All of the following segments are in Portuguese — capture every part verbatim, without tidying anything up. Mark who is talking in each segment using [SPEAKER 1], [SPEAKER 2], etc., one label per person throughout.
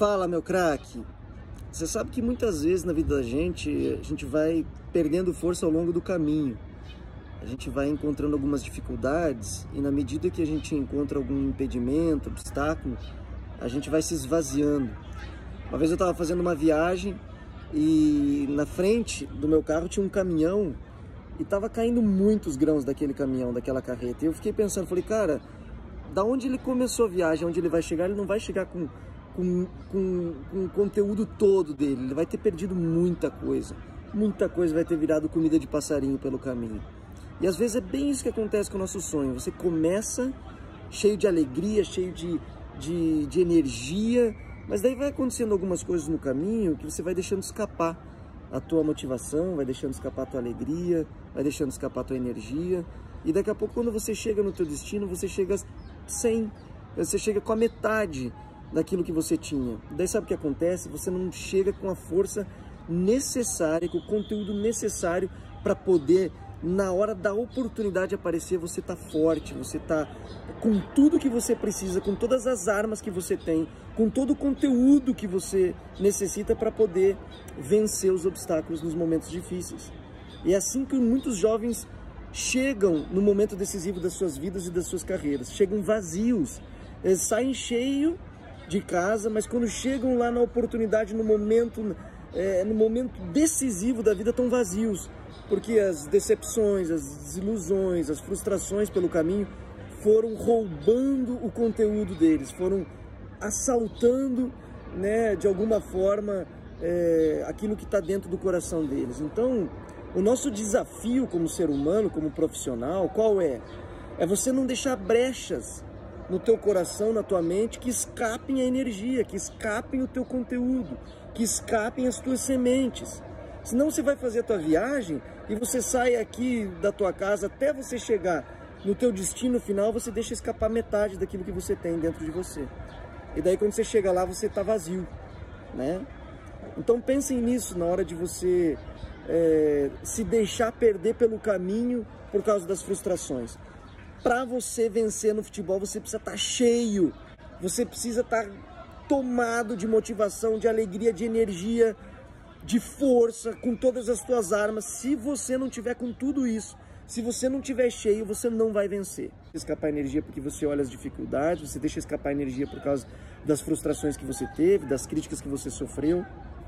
[SPEAKER 1] Fala, meu craque! Você sabe que muitas vezes na vida da gente, a gente vai perdendo força ao longo do caminho. A gente vai encontrando algumas dificuldades e na medida que a gente encontra algum impedimento, obstáculo, a gente vai se esvaziando. Uma vez eu estava fazendo uma viagem e na frente do meu carro tinha um caminhão e estava caindo muitos grãos daquele caminhão, daquela carreta. E eu fiquei pensando, falei, cara, da onde ele começou a viagem, onde ele vai chegar, ele não vai chegar com... Com, com, com o conteúdo todo dele, ele vai ter perdido muita coisa, muita coisa vai ter virado comida de passarinho pelo caminho. E às vezes é bem isso que acontece com o nosso sonho. Você começa cheio de alegria, cheio de, de, de energia, mas daí vai acontecendo algumas coisas no caminho que você vai deixando escapar a tua motivação, vai deixando escapar a tua alegria, vai deixando escapar a tua energia, e daqui a pouco quando você chega no teu destino, você chega sem, você chega com a metade daquilo que você tinha. Daí sabe o que acontece? Você não chega com a força necessária, com o conteúdo necessário para poder, na hora da oportunidade aparecer, você tá forte, você tá com tudo que você precisa, com todas as armas que você tem, com todo o conteúdo que você necessita para poder vencer os obstáculos nos momentos difíceis. E é assim que muitos jovens chegam no momento decisivo das suas vidas e das suas carreiras. Chegam vazios, eles saem cheios de casa, mas quando chegam lá na oportunidade, no momento, é, no momento decisivo da vida, estão vazios, porque as decepções, as desilusões, as frustrações pelo caminho foram roubando o conteúdo deles, foram assaltando, né, de alguma forma, é, aquilo que está dentro do coração deles. Então, o nosso desafio como ser humano, como profissional, qual é? É você não deixar brechas no teu coração, na tua mente, que escapem a energia, que escapem o teu conteúdo, que escapem as tuas sementes. Senão você vai fazer a tua viagem e você sai aqui da tua casa até você chegar no teu destino final, você deixa escapar metade daquilo que você tem dentro de você. E daí quando você chega lá, você está vazio, né? Então pensem nisso na hora de você é, se deixar perder pelo caminho por causa das frustrações. Para você vencer no futebol, você precisa estar cheio, você precisa estar tomado de motivação, de alegria, de energia, de força, com todas as tuas armas. Se você não tiver com tudo isso, se você não tiver cheio, você não vai vencer. Escapar energia porque você olha as dificuldades, você deixa escapar energia por causa das frustrações que você teve, das críticas que você sofreu.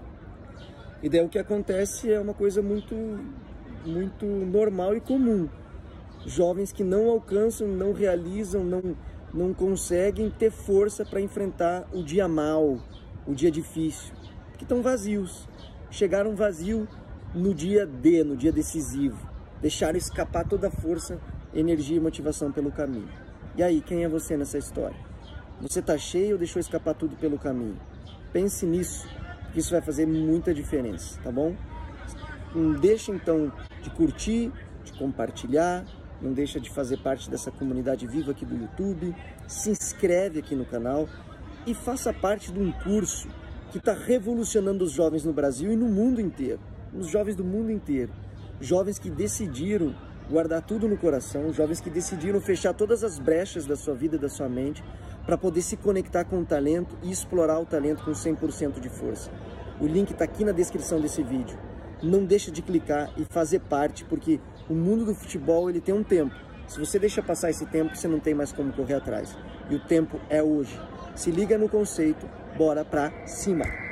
[SPEAKER 1] E daí o que acontece é uma coisa muito, muito normal e comum. Jovens que não alcançam, não realizam, não, não conseguem ter força para enfrentar o dia mau, o dia difícil, porque estão vazios. Chegaram vazio no dia D, no dia decisivo. Deixaram escapar toda a força, energia e motivação pelo caminho. E aí, quem é você nessa história? Você está cheio ou deixou escapar tudo pelo caminho? Pense nisso, que isso vai fazer muita diferença, tá bom? Não deixe então de curtir, de compartilhar, não deixa de fazer parte dessa comunidade viva aqui do YouTube, se inscreve aqui no canal e faça parte de um curso que está revolucionando os jovens no Brasil e no mundo inteiro, os jovens do mundo inteiro, jovens que decidiram guardar tudo no coração, jovens que decidiram fechar todas as brechas da sua vida e da sua mente para poder se conectar com o talento e explorar o talento com cem por cento de força. O link está aqui na descrição desse vídeo. Não deixa de clicar e fazer parte, porque o mundo do futebol ele tem um tempo. Se você deixa passar esse tempo, você não tem mais como correr atrás. E o tempo é hoje. Se liga no conceito, bora pra cima!